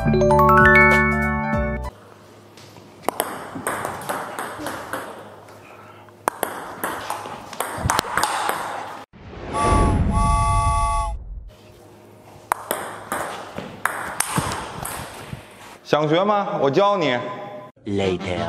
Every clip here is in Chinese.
想学吗？我教你。 Later。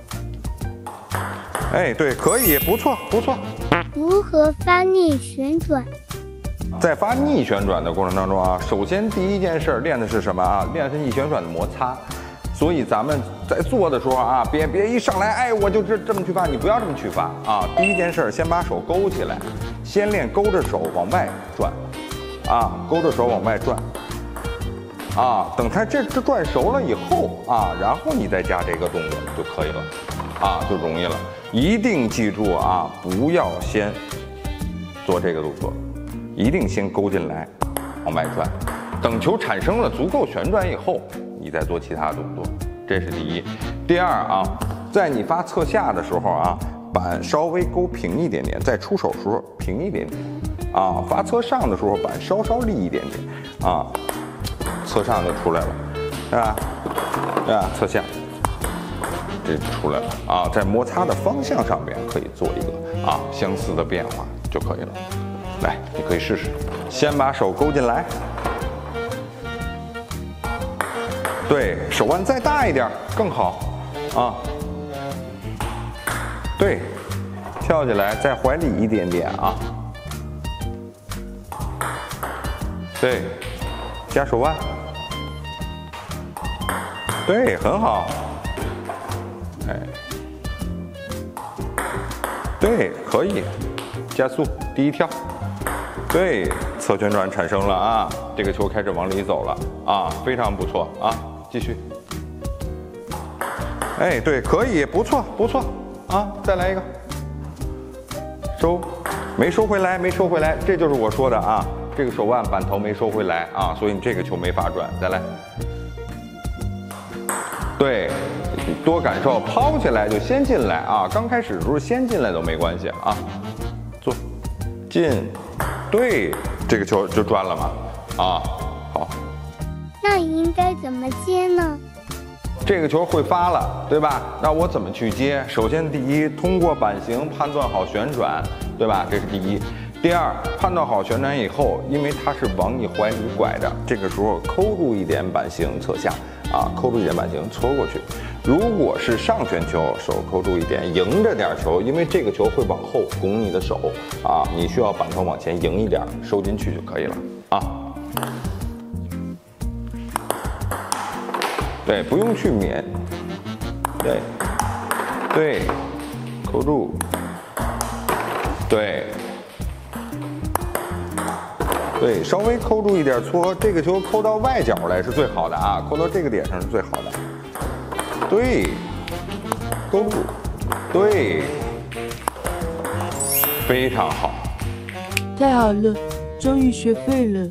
哎，对，可以，不错，不错。 如何发力旋转？ 在发逆旋转的过程当中啊，首先第一件事练的是什么啊？练的是逆旋转的摩擦。所以咱们在做的时候啊，别一上来，哎，我就这么去发，你不要这么去发啊。第一件事先把手勾起来，先练勾着手往外转，啊，勾着手往外转。啊，等它这转熟了以后啊，然后你再加这个动作就可以了，啊，就容易了。一定记住啊，不要先做这个动作，一定先勾进来，往外转。等球产生了足够旋转以后，你再做其他动作，这是第一。第二啊，在你发侧下的时候啊，板稍微勾平一点点，在出手时候平一点点，啊，发侧上的时候板稍立一点点，啊。侧上就出来了，是吧？啊，侧下，这就出来了啊。在摩擦的方向上边可以做一个啊相似的变化就可以了。来，你可以试试，先把手勾进来，对手腕再大一点更好啊。对，跳起来在怀里一点点啊。对，加手腕。对，很好。哎，对，可以，加速，第一跳。对，侧旋转产生了啊，这个球开始往里走了啊，非常不错啊，继续。哎，对，可以，不错，不错啊，再来一个。收，没收回来，没收回来，这就是我说的啊，这个手腕板头没收回来啊，所以你这个球没法转，再来。对，多感受，抛起来就先进来啊！刚开始的时候先进来都没关系啊。做，进，对，这个球就转了嘛。啊，好。 那应该怎么接呢？ 这个球会发了，对吧？那我怎么去接？首先，第一，通过板型判断好旋转，对吧？这是第一。第二，判断好旋转以后，因为它是往你怀里拐的，这个时候抠住一点板型侧下。啊，抠住一点板型搓过去。如果是上旋球，手抠住一点，迎着点球，因为这个球会往后拱你的手啊，你需要板头往前迎一点，收进去就可以了啊。对，不用去撵。对，对，抠住。对。对，稍微抠住一点搓，这个球抠到外角来是最好的啊，抠到这个点上是最好的。对，勾住，对，非常好。 太好了，终于学会了。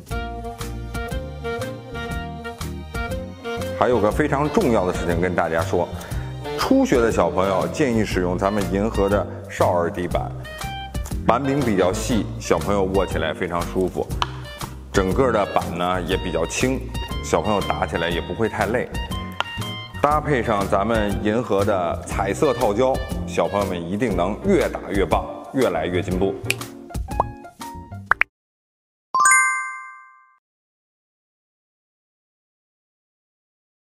还有个非常重要的事情跟大家说，初学的小朋友建议使用咱们银河的少儿底板，板柄比较细，小朋友握起来非常舒服。整个的板呢也比较轻，小朋友打起来也不会太累。搭配上咱们银河的彩色套胶，小朋友们一定能越打越棒，越来越进步。